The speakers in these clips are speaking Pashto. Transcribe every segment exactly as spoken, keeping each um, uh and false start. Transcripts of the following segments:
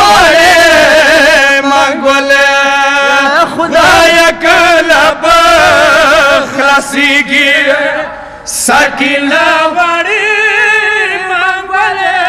وړې منګولې خدای کله به خلاصيږي سکینه وړې منګولې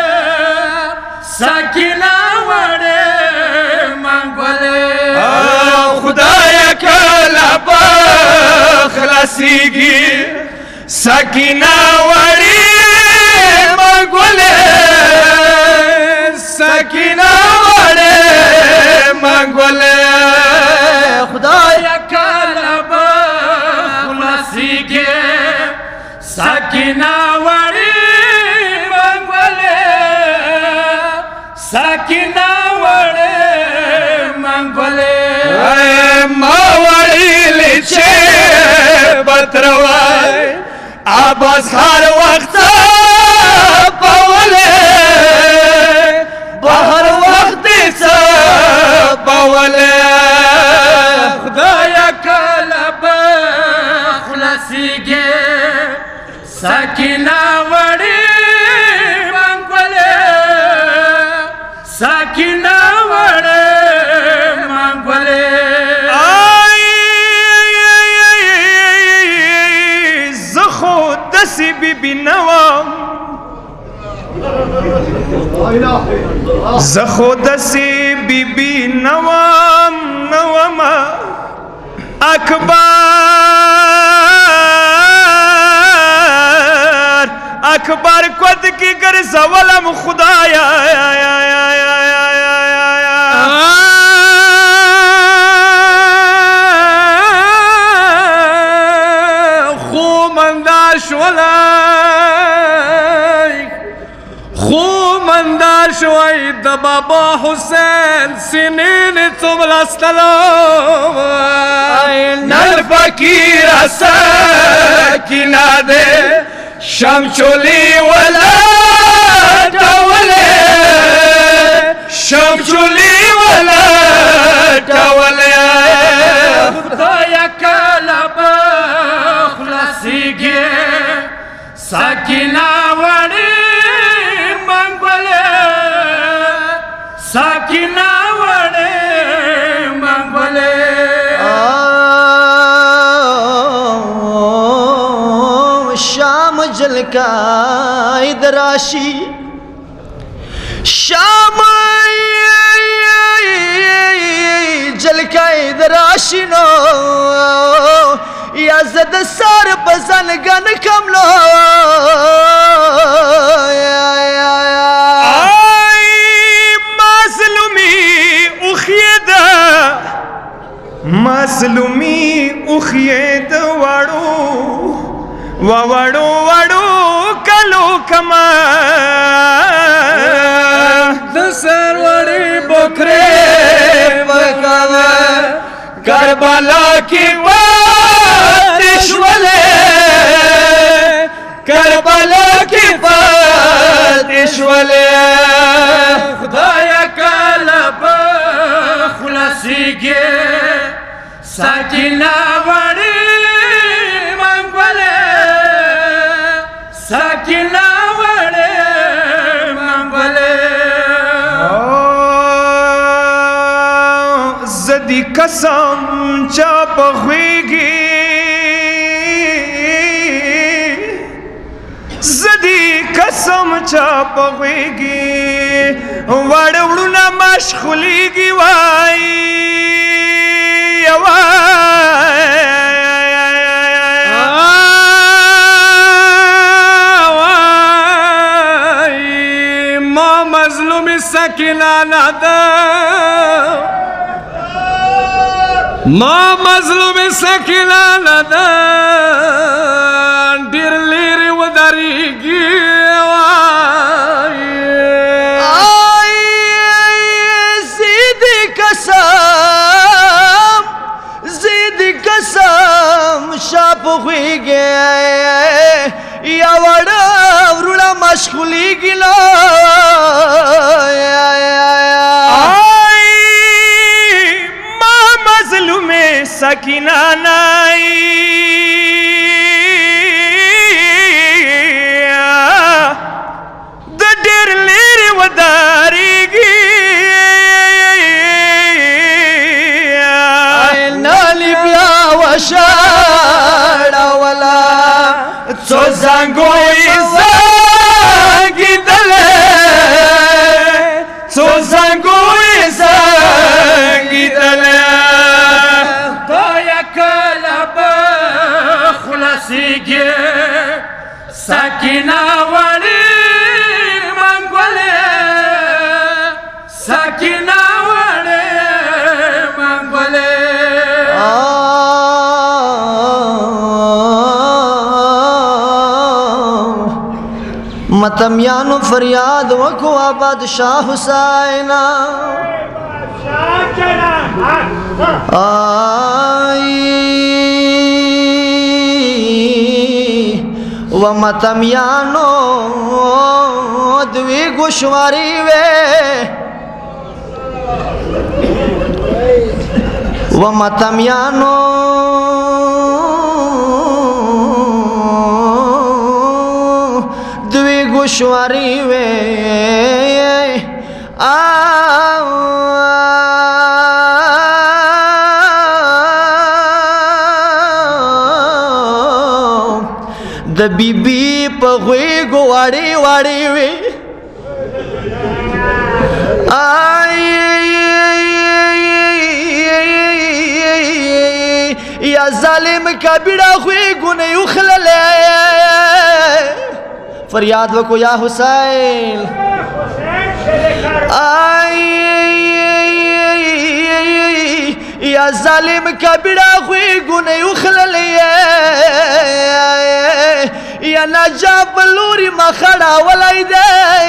سکینه وړې منګولې خدای کله به خلاصيږي سکینه وړې منګولې سکینه وړې منګولې خدای کله به خلاصيږي سکینه وړې منګولې سکینه وړې منګولې ما وړلې چې بتروای اباس هر وخت پولې بهر وخت څه پولې خدای کله به خلاصيږي سکینه وړې منګولې سکینه وړې منګولې زه خو داسې بیبي نه وم زه خو داسې بیبي نه وم نه ومه اکبر اکبر کود کی ګرځولم خدایا خو مندا شولای خو مندا شوی د بابا حسین سینین څوملستلو نن فقیر سکینه دې شمچولی ولا ټولې شمچولی ولا ټولې خدای کله به خلاصيږي سکینه وړې منګولې سکینه وړې منګولې شام جلکای دراشی شام جلکای دراشی نو یا زد سار بزنگن کملو آی مظلومی اخیده مظلومی اخیده وڑو وړو وړو کلو کما د سر وړي بکرې وکاله کربلا کې واتې شولې کربلا کې پاتې شولې خدای کله به خلاصيږي سکینه وړې سکینه وړې منګولې زدي قسم چا پخويږي زدي قسم چا پخويږي وړ وړونه مشغوليږي وای سکینه نده ما مظلوم سکینه نده ډیر لري ودرېږي آی زیدي قسم زیدي قسم شاپ خوږي یا وړه ورونه مشغولېږي لا سکینه نای د ډېر لرې ودارېږي سو زنگوی زنگی دلے سو زنگوی زنگی دلے تو یکلب خلاصی گی سکینہ وڑی منگولے سکینہ وڑی منگولے متمیانو فریاد وکو بادشاہ حسین آئی و متمیانو دوی گوشواری وے و متمیانو گوشواری وے د بی بی په غوږ واړې واړې وې یا ظالم کبیړه غوږونه یې وخللې فریاد وکو یا حسین آئی یا ظالم کبیڑا خوی گنے اخللی یا نجاب بلوری مخڑا ولی دے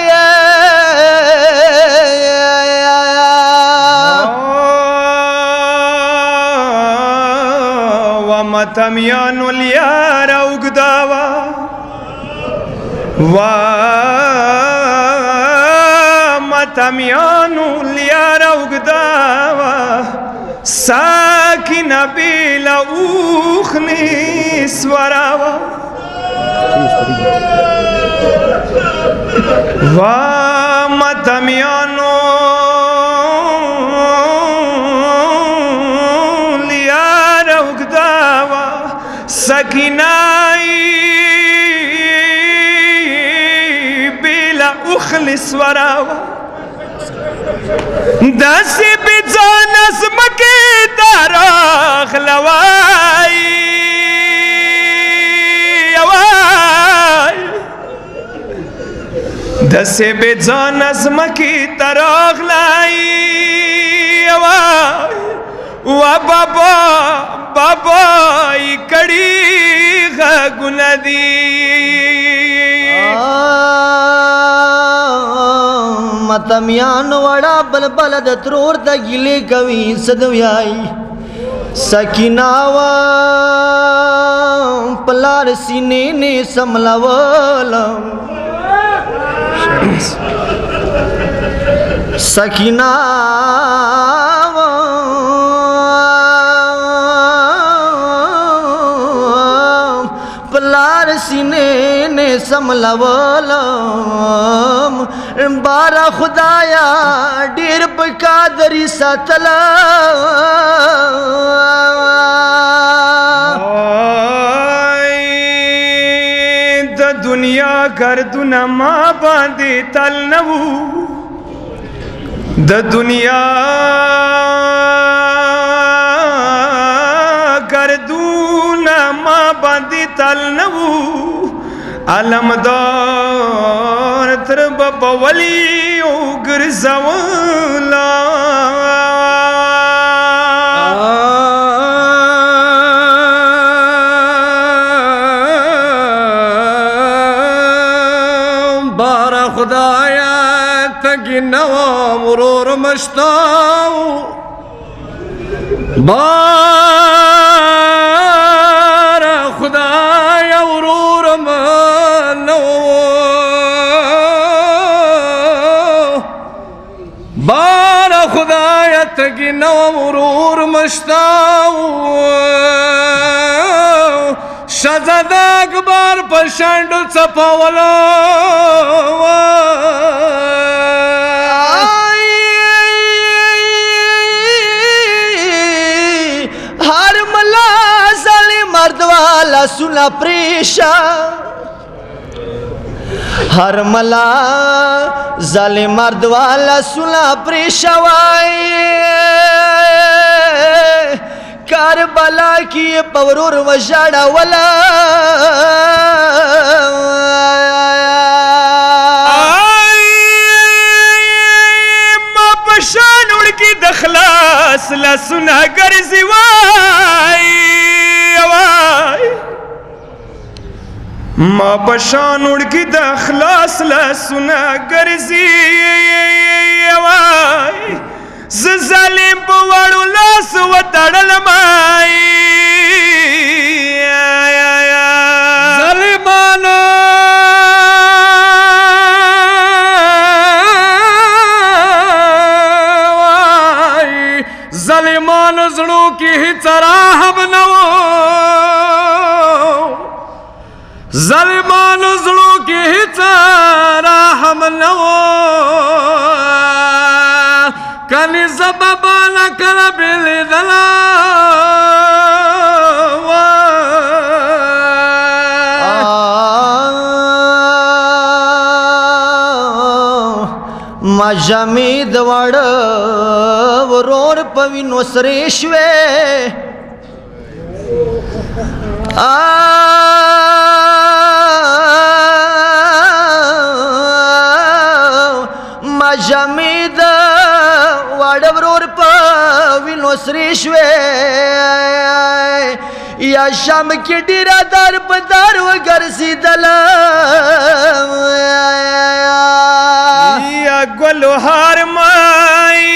ومتمیانو لیار اگداوا ومتمیانو لیار اگداوا ساکن بیلا اوخنی سوراوا ومتمیانو لیار اگداوا سکنائی اخلص وراوا داسی بیزان ازمکی داراخ لوائی داسی بیزان ازمکی داراخ لائی و بابا بابا کڑی غاگونا دی متمیان وڑا بل بلد ترور دا گلے کوي صدوی آئی سکیناوا پلار سینے نے سملاولم سکیناوا پلار سینے نے سملاولم بارا خدایا ډیر بقادری ساتلا د دنیا گردونه ما باندې تل نو د دنیا گردونه ما باندې تل نو علمدار تر بابا ولی او گرزولا بارا خدایا تگی نوا مرور مشتاو بارا خدایا مرور منو بارا خدایا تگی نوا مرور مشتاو شزد اکبر پشندو چپاولو ہر ملا سالی مرد والا سنا پریشا هر ملا ظالم مرد والا سنا پریشوائی کربلا کی پورور وشاڑا ولا ما پشان اڑ کی دخلاص لسنا گرزی وائی ما پشان اڑ کی دخلاص لسنا گرزی وائی ز ظالم په وړو لاس وتړل مای ظالمانو ظالمانو زړو کې هیڅ راهم نه و ظالمانو زړو کې هیڅ راهم نه و کلی زبابانا کلا بیلی دلا ما جمید وڑ ورور پوینو سریشوے ما جمید ورور پوینو سریشوے یا شام کی ڈیرہ دار پدار وگرسی دلا یا گلو ہار مائی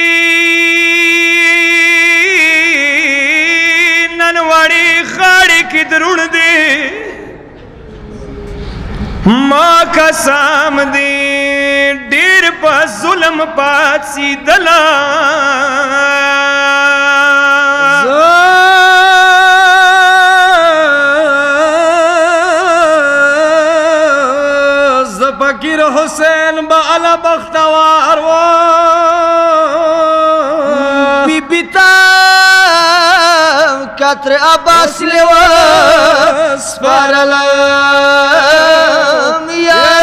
ننواڑی خاڑی کی درون دی ماں کا سام دی ڈیر پا ظلم پات سی دلا زفکر حسین با علا بختوار و بی بیتا کتر عباس لیوا سپارلم یا